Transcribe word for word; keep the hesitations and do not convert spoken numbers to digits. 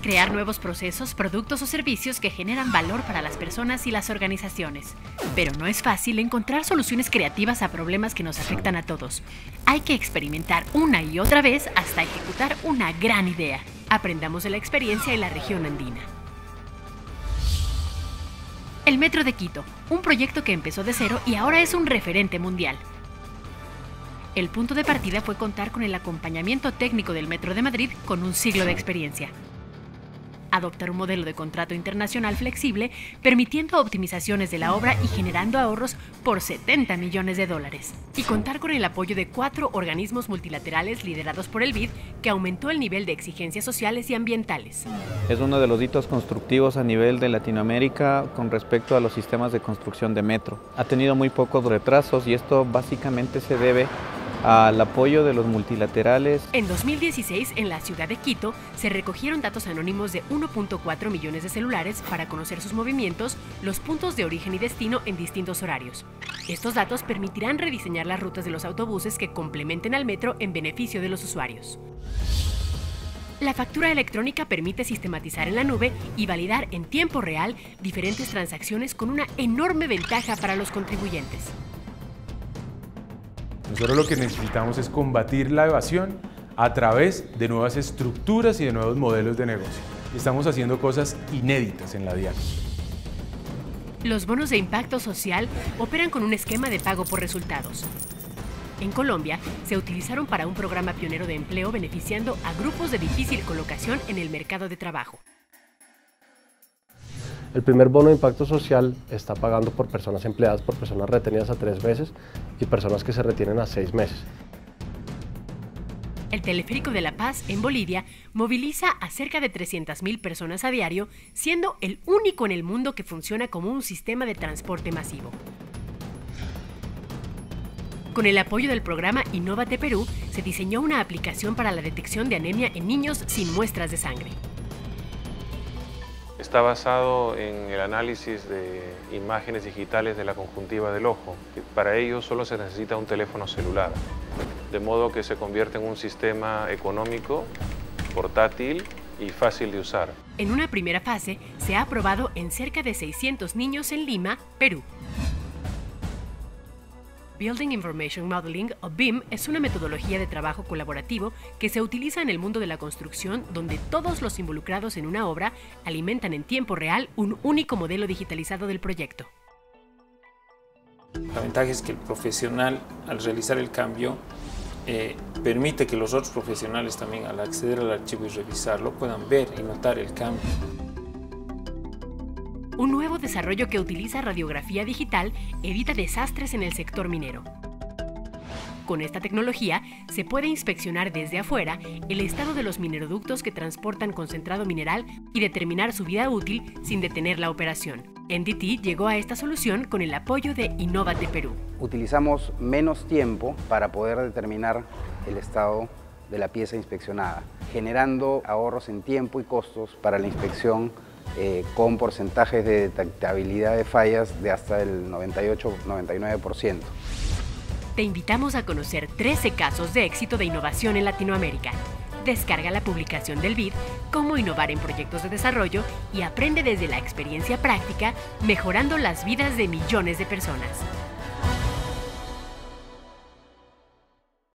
crear nuevos procesos, productos o servicios que generan valor para las personas y las organizaciones. Pero no es fácil encontrar soluciones creativas a problemas que nos afectan a todos. Hay que experimentar una y otra vez hasta ejecutar una gran idea. Aprendamos de la experiencia en la región andina. El Metro de Quito, un proyecto que empezó de cero y ahora es un referente mundial. El punto de partida fue contar con el acompañamiento técnico del Metro de Madrid con un siglo de experiencia. Adoptar un modelo de contrato internacional flexible, permitiendo optimizaciones de la obra y generando ahorros por setenta millones de dólares. Y contar con el apoyo de cuatro organismos multilaterales liderados por el B I D, que aumentó el nivel de exigencias sociales y ambientales. Es uno de los hitos constructivos a nivel de Latinoamérica con respecto a los sistemas de construcción de metro. Ha tenido muy pocos retrasos y esto básicamente se debe al apoyo de los multilaterales. En dos mil dieciséis, en la ciudad de Quito, se recogieron datos anónimos de uno punto cuatro millones de celulares para conocer sus movimientos, los puntos de origen y destino en distintos horarios. Estos datos permitirán rediseñar las rutas de los autobuses que complementen al metro en beneficio de los usuarios. La factura electrónica permite sistematizar en la nube y validar en tiempo real diferentes transacciones con una enorme ventaja para los contribuyentes. Nosotros lo que necesitamos es combatir la evasión a través de nuevas estructuras y de nuevos modelos de negocio. Estamos haciendo cosas inéditas en la DIAN. Los bonos de impacto social operan con un esquema de pago por resultados. En Colombia, se utilizaron para un programa pionero de empleo beneficiando a grupos de difícil colocación en el mercado de trabajo. El primer bono de impacto social está pagando por personas empleadas, por personas retenidas a tres meses y personas que se retienen a seis meses. El Teleférico de La Paz, en Bolivia, moviliza a cerca de trescientas mil personas a diario, siendo el único en el mundo que funciona como un sistema de transporte masivo. Con el apoyo del programa Innovate Perú, se diseñó una aplicación para la detección de anemia en niños sin muestras de sangre. Está basado en el análisis de imágenes digitales de la conjuntiva del ojo. Para ello solo se necesita un teléfono celular, de modo que se convierte en un sistema económico, portátil y fácil de usar. En una primera fase, se ha aprobado en cerca de seiscientos niños en Lima, Perú. Building Information Modeling, o B I M, es una metodología de trabajo colaborativo que se utiliza en el mundo de la construcción, donde todos los involucrados en una obra alimentan en tiempo real un único modelo digitalizado del proyecto. La ventaja es que el profesional, al realizar el cambio, eh, permite que los otros profesionales también, al acceder al archivo y revisarlo, puedan ver y notar el cambio. Un nuevo desarrollo que utiliza radiografía digital evita desastres en el sector minero. Con esta tecnología se puede inspeccionar desde afuera el estado de los mineroductos que transportan concentrado mineral y determinar su vida útil sin detener la operación. N D T llegó a esta solución con el apoyo de Innovate Perú. Utilizamos menos tiempo para poder determinar el estado de la pieza inspeccionada, generando ahorros en tiempo y costos para la inspección, Eh, con porcentajes de detectabilidad de fallas de hasta el noventa y ocho a noventa y nueve por ciento. Te invitamos a conocer trece casos de éxito de innovación en Latinoamérica. Descarga la publicación del B I D, Cómo innovar en proyectos de desarrollo, y aprende desde la experiencia práctica, mejorando las vidas de millones de personas.